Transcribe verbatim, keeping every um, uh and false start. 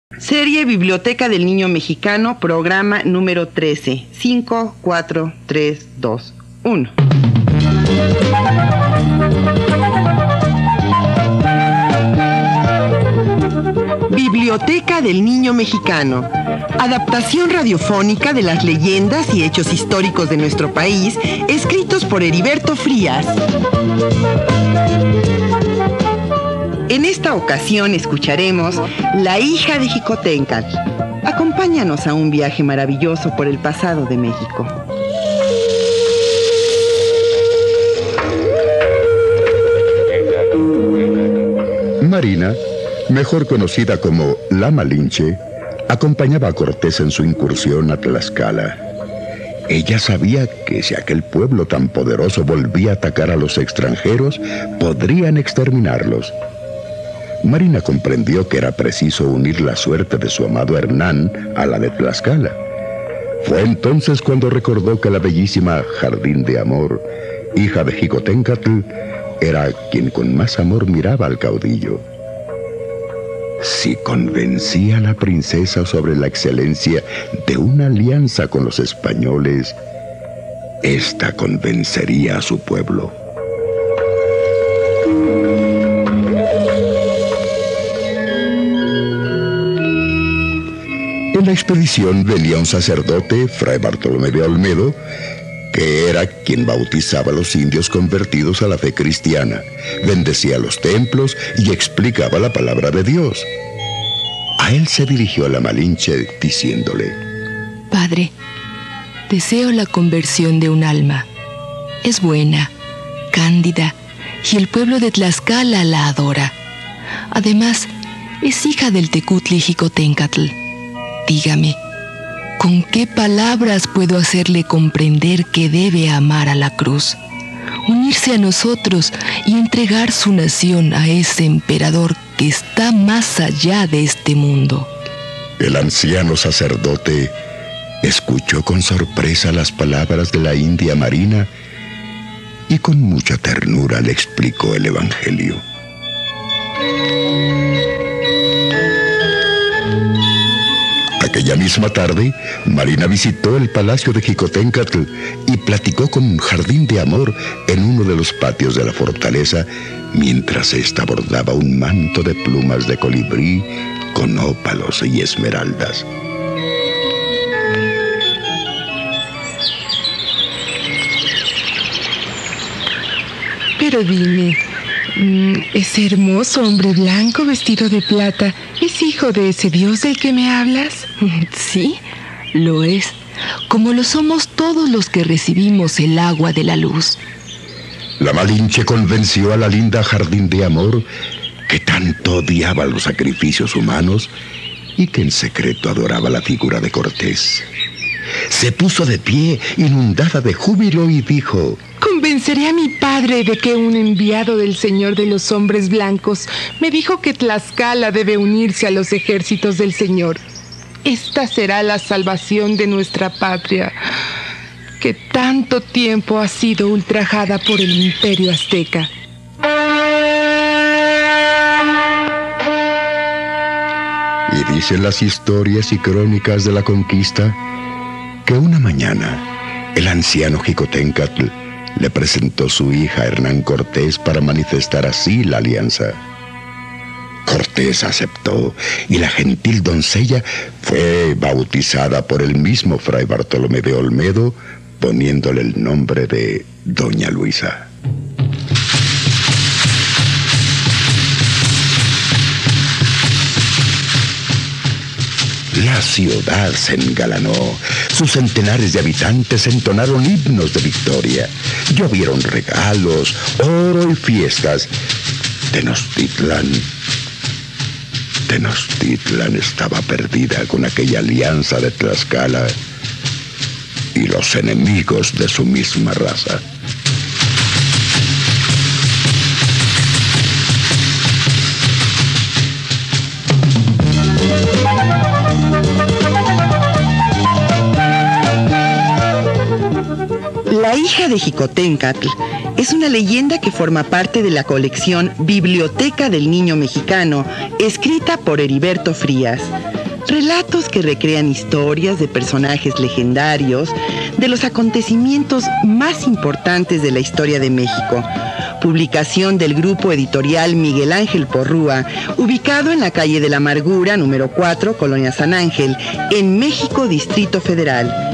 Serie Biblioteca del Niño Mexicano, programa número trece. cinco, cuatro, tres, dos, uno. Biblioteca del Niño Mexicano. Adaptación radiofónica de las leyendas y hechos históricos de nuestro país, escritos por Heriberto Frías. En esta ocasión escucharemos La hija de Jicotencatl. Acompáñanos a un viaje maravilloso por el pasado de México. Marina, mejor conocida como La Malinche, acompañaba a Cortés en su incursión a Tlaxcala. Ella sabía que si aquel pueblo tan poderoso volvía a atacar a los extranjeros, podrían exterminarlos. Marina comprendió que era preciso unir la suerte de su amado Hernán a la de Tlaxcala. Fue entonces cuando recordó que la bellísima Jardín de Amor, hija de Jicotencatl, era quien con más amor miraba al caudillo. Si convencía a la princesa sobre la excelencia de una alianza con los españoles, esta convencería a su pueblo. En la expedición venía un sacerdote, Fray Bartolomé de Olmedo, que era quien bautizaba a los indios convertidos a la fe cristiana, bendecía los templos y explicaba la palabra de Dios. A él se dirigió la Malinche diciéndole: Padre, deseo la conversión de un alma. Es buena, cándida, y el pueblo de Tlaxcala la adora. Además, es hija del Tecutli Jicotencatl. Dígame, ¿con qué palabras puedo hacerle comprender que debe amar a la cruz, unirse a nosotros y entregar su nación a ese emperador que está más allá de este mundo? El anciano sacerdote escuchó con sorpresa las palabras de la india Marina y con mucha ternura le explicó el evangelio. Aquella misma tarde, Marina visitó el palacio de Jicotencatl y platicó con Jardín de Amor en uno de los patios de la fortaleza, mientras ésta bordaba un manto de plumas de colibrí con ópalos y esmeraldas. Pero dime, ese hermoso hombre blanco vestido de plata, ¿es hijo de ese Dios del que me hablas? Sí, lo es, como lo somos todos los que recibimos el agua de la luz. La Malinche convenció a la linda Jardín de Amor, que tanto odiaba los sacrificios humanos y que en secreto adoraba la figura de Cortés. Se puso de pie, inundada de júbilo, y dijo: Convenceré a mi padre de que un enviado del Señor de los Hombres Blancos me dijo que Tlaxcala debe unirse a los ejércitos del Señor. Esta será la salvación de nuestra patria, que tanto tiempo ha sido ultrajada por el imperio azteca. Y dicen las historias y crónicas de la conquista que una mañana el anciano Jicotencatl le presentó su hija a Hernán Cortés para manifestar así la alianza. Cortés aceptó y la gentil doncella fue bautizada por el mismo Fray Bartolomé de Olmedo, poniéndole el nombre de Doña Luisa. La ciudad se engalanó. Sus centenares de habitantes entonaron himnos de victoria. Llovieron regalos, oro y fiestas. Tenochtitlan, Tenochtitlan estaba perdida con aquella alianza de Tlaxcala y los enemigos de su misma raza. La hija de Jicotencatl es una leyenda que forma parte de la colección Biblioteca del Niño Mexicano, escrita por Heriberto Frías. Relatos que recrean historias de personajes legendarios, de los acontecimientos más importantes de la historia de México. Publicación del grupo editorial Miguel Ángel Porrúa, ubicado en la calle de la Amargura, número cuatro, Colonia San Ángel, en México, Distrito Federal.